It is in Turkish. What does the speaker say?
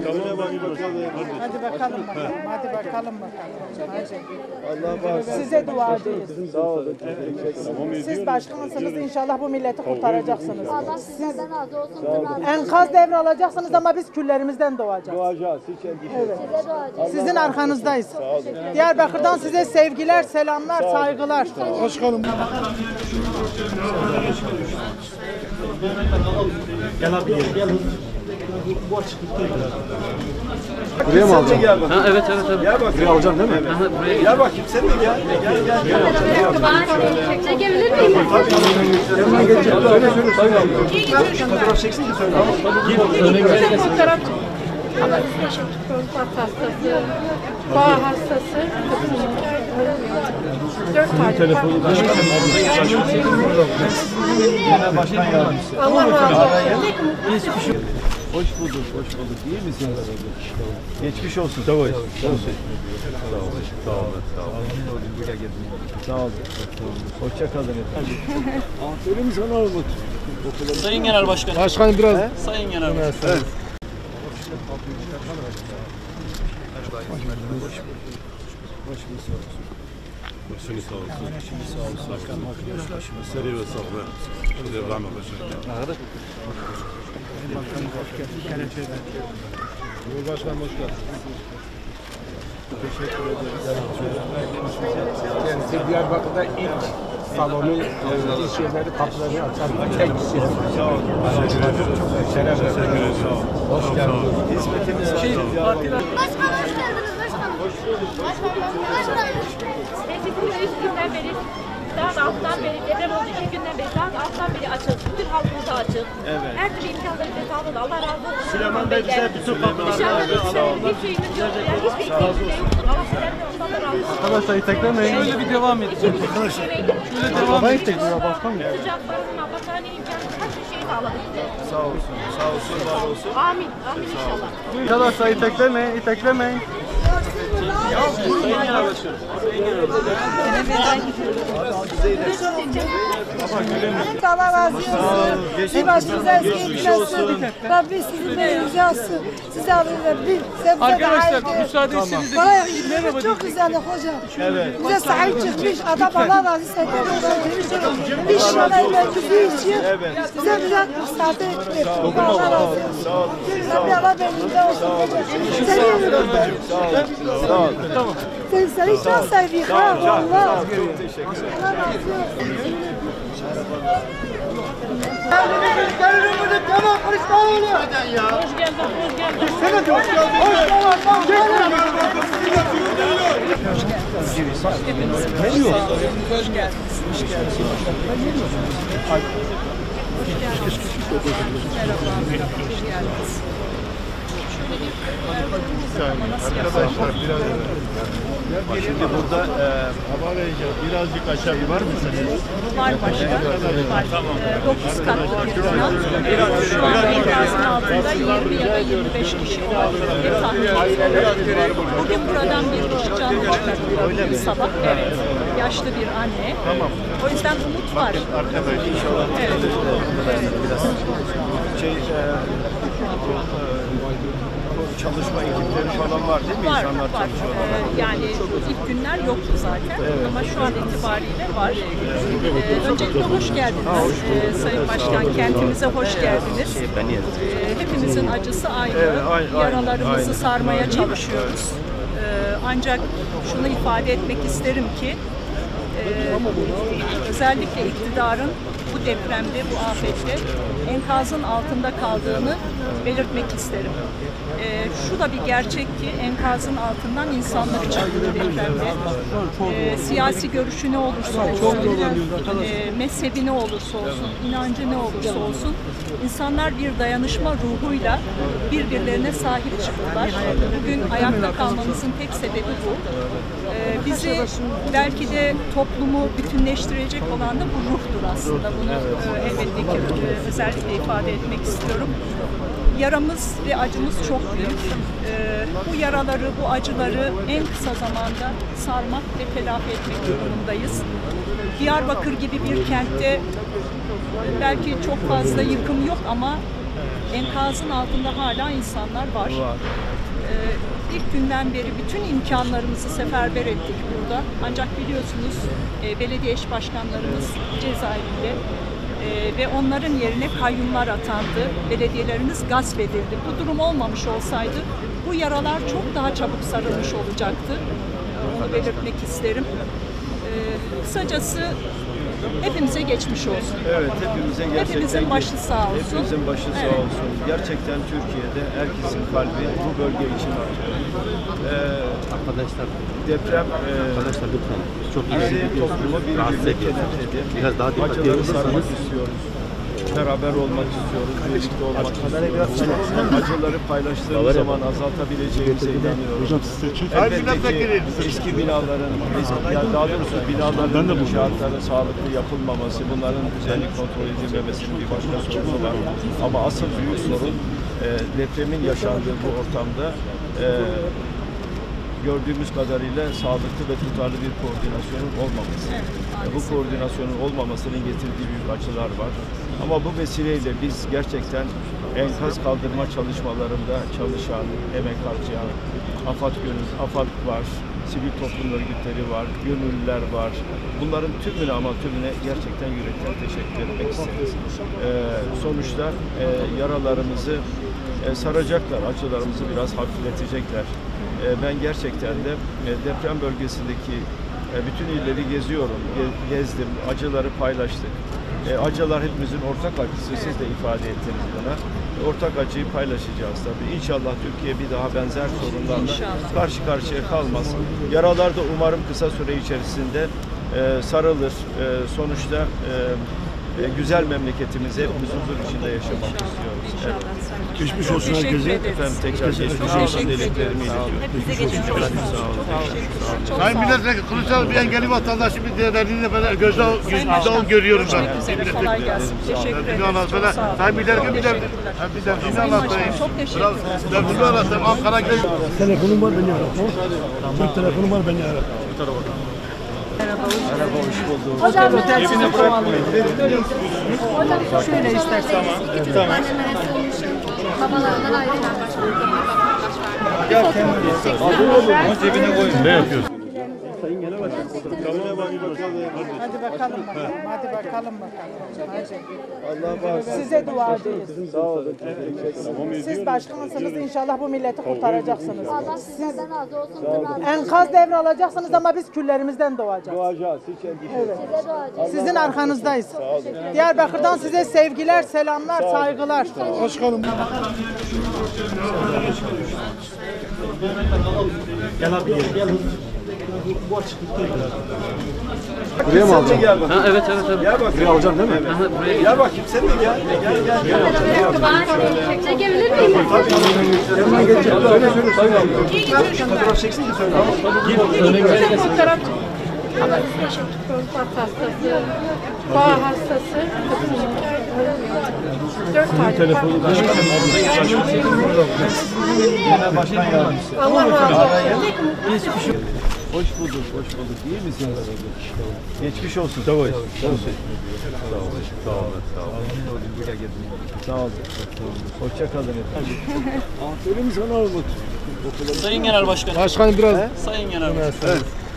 Hadi bakalım. Hadi. Size dua ederiz. Sağ olun. Siz başkansınız, inşallah bu milleti kurtaracaksınız. Allah sizden razı olsun. Enkaz devralacaksınız ama biz küllerimizden doğacağız. Doğacağız. Hiç endişe yok. Size duacağız. Sizin arkanızdayız. Diyarbakır'dan size sevgiler, selamlar, saygılar. Başkanım. Gel abi gel. Buraya mı alacaksın? Ha, evet. Gel bak. Buraya alacaksın değil mi? Gel bakayım sen de gel. Çekebilir miyim? Yanından geçeceğim. Söyle. Fotoğraf çeksin ki söyle. Ama prostat hastası, bağ hastası, 4 tane var. Başkan yardımcısı. Allah razı olsun. Hoş bulduk. İyi misin? Geçmiş olsun. Sağ ol. Sağ ol. Hoşça kalın efendim. Aferin sana Umut. Sayın Genel Başkan. Başkanım biraz. Sayın Genel Başkan. Evet. Başınız sağ olsun. Seri ve sağlık. Devam edeceğim. Cumhurbaşkanım hoş geldin. Teşekkür ederiz. Kendisi Diyarbakır'da ilk salonu, ilk şeyleri, kapılarını açan tek kişi. Sağ olun. Şeref verdiniz. Hoş geldiniz. Hizmetiniz için. Başkan hoş geldiniz başkanım. Hoş bulduk. Başkanım. Bizim 3 günden beri, daha da alttan beri, deprem oldu 2 günden beri, daha da alttan beri açıldı. Bütün halkımıza açık. Evet. Her türlü imkanları bize sağladı. Allah razı olsun. Süleyman Bey bize bütün kapılarını Bir şeyimiz yok. Yani hiçbir isteğimiz yok. Allah sizden de ondan da razı olsun. Arkadaşlar teklemeyin. Şöyle bir devam edin. Şöyle devam edin. Sıcaklarına, battaniye imkanı, her şeyi sağladı bize. Sağ olsun. Sağ olsun. Var olsun. Amin. Amin inşallah. Arkadaşlar iteklemeyin. Allah razı olsun. Bir başınıza esirgesin. Rabbi sizi beyninize alsın. Size alırlar. Arkadaşlar müsaade etseniz de çok güzel hocam. Evet. Bize sahip çıkmış. Adam Allah razı olsun. Bir şöyle verdiği için bize müsaade etmek. Allah razı olsun. Rabbi Allah beyninize olsun. Seviyorum. Sağ ol. Tamam. Seni çok seviyorum. Allah. Çok teşekkür ederim. Allah razı olsun. Arkadaşlar biraz şimdi burada hava vereceğiz. Birazcık aşağı var mısınız? Var başkan. Var. 9 katlı bir bina. Şu an enkazın altında 20 ya da 25 kişi diye tahmin ediyorum. Bugün buradan bir kişi canlı çıkartıyor. Sabah. Evet. Yaşlı bir anne. Tamam. O yüzden umut var. Arkadaş inşallah. Evet. Biraz çalışma ekipleri falan var değil mi? Var, İnsanlar var. çalışıyorlar. Yani ilk günler yoktu zaten ama şu an itibariyle var. Öncelikle hoş geldiniz Sayın Başkan, kentimize hoş geldiniz. Hepimizin acısı aynı. Yaralarımızı sarmaya çalışıyoruz. Ancak şunu ifade etmek isterim ki özellikle iktidarın bu depremde, bu afette enkazın altında kaldığını belirtmek isterim. Şu da bir gerçek ki enkazın altından insanlar çıktı depremde. Siyasi görüşü ne olursa olsun, mezhebi ne olursa olsun, inancı ne olursa olsun, insanlar bir dayanışma ruhuyla birbirlerine sahip çıktılar. Bugün ayakta kalmamızın tek sebebi bu. Bizi belki de toplumu bütünleştirecek olan da bu ruhtur aslında. Bunu elbette ki özellikle ifade etmek istiyorum. Yaramız ve acımız çok büyük. Bu yaraları, bu acıları en kısa zamanda sarmak ve telafi etmek durumundayız. Diyarbakır gibi bir kentte belki çok fazla yıkım yok ama enkazın altında hala insanlar var. İlk günden beri bütün imkanlarımızı seferber ettik burada. Ancak biliyorsunuz belediye eş başkanlarımız cezaevinde ve onların yerine kayyumlar atandı. Belediyelerimiz gasp edildi. Bu durum olmamış olsaydı bu yaralar çok daha çabuk sarılmış olacaktı. Onu belirtmek isterim. Kısacası hepimize geçmiş olsun. Evet, hepimize gerçekten hepimizin başı sağ olsun. Hepimizin başı sağ Evet. olsun. Gerçekten Türkiye'de herkesin kalbi bu bölge için atıyor. Arkadaşlar, Deprem lütfen. Çok bizi toplumu birbirine kenetledi. Biraz daha dikkat Acıları ediyorsanız. sarmak istiyoruz. Beraber olmak istiyoruz, birlikte olmak istiyoruz. Acıları paylaştığımız zaman azaltabileceğimize inanıyoruz. Elbette ki eski binaların, yani daha doğrusu binaların inşaatların sağlıklı yapılmaması, bunların düzenli kontrol edilmemesinin bir başka sorunu var. Ama asıl büyük sorun depremin yaşandığı bu ortamda gördüğümüz kadarıyla sağlıklı ve tutarlı bir koordinasyonun olmaması. Bu koordinasyonun olmamasının getirdiği büyük acılar var. Ama bu vesileyle biz gerçekten enkaz kaldırma çalışmalarında çalışan, emek harcayan, AFAD var, sivil toplum örgütleri var, gönüllüler var. Bunların tümüne ama tümüne gerçekten yürekten teşekkür etmek isteriz. Sonuçta yaralarımızı saracaklar, acılarımızı biraz hafifletecekler. Ben gerçekten de deprem bölgesindeki bütün illeri geziyorum, gezdim, acıları paylaştık. Acılar hepimizin ortak acısı, siz de ifade ettiniz buna. Ortak acıyı paylaşacağız tabii. İnşallah Türkiye bir daha benzer sorunlarla karşı karşıya kalmaz. Yaralar da umarım kısa süre içerisinde sarılır. Sonuçta güzel memleketimizi hepimiz huzur içinde yaşamak istiyoruz. Evet. Geçmiş olsun herkese. Efendim tekrar geçmiş olsun dileklerimi iletiyorum. Hepinize geçmiş olsun. Sayın Milletvekili Kılıçdaroğlu bir engelli vatandaşın bir değerliliğini ben gözden görüyorum ben. Kolay gelsin. Teşekkür ederim. Çok sağ olun. Sayın Milletvekili bir de Sayın Başkanım çok teşekkür ederim. Dördüncü anlatayım. Ankara Gölü. Telefonum var beni ara. Türk telefonum var beni ara. Merhaba, hoş bulduk. Hocam Şöyle istersen. tamam. Babalarından ayrılan Ne yapıyorsun? Hadi bakalım bakalım. Hadi bakalım bakalım. Hadi. Allah bağışlasın. Size duacıyız. Sağ olun. Siz başkanısınız, inşallah bu milleti kurtaracaksınız. Allah sizden razı olsun. Enkaz devralacaksınız ama biz küllerimizden doğacağız. Doğacağız, hiç endişe yok. Size duacıyız. Sizin arkanızdayız. Diyarbakır'dan size sevgiler, selamlar, saygılar. Başkanım. Gel abi gel. Buraya mı alacaksın? Gel bak. Evet. Gel bak. Buraya alacaksın değil mi? Gel bakayım sen de gel. Çekebilir miyim? Yanından geçecek. Söyle. Fotoğraf çeksin ki söyle. Prostat hastası, bağ hastası, 4 tane. Telefonu Başkan yardımcısı. Allah razı olsun. Hoş bulduk, hoş bulduk. İyi misiniz? Geçmiş olsun. Sağ olun. Sağ olun. Hoşça kalın efendim. Aferin sana olmak. Sayın Genel Başkanım. Başkanım biraz. Sayın Genel Başkanım. Evet.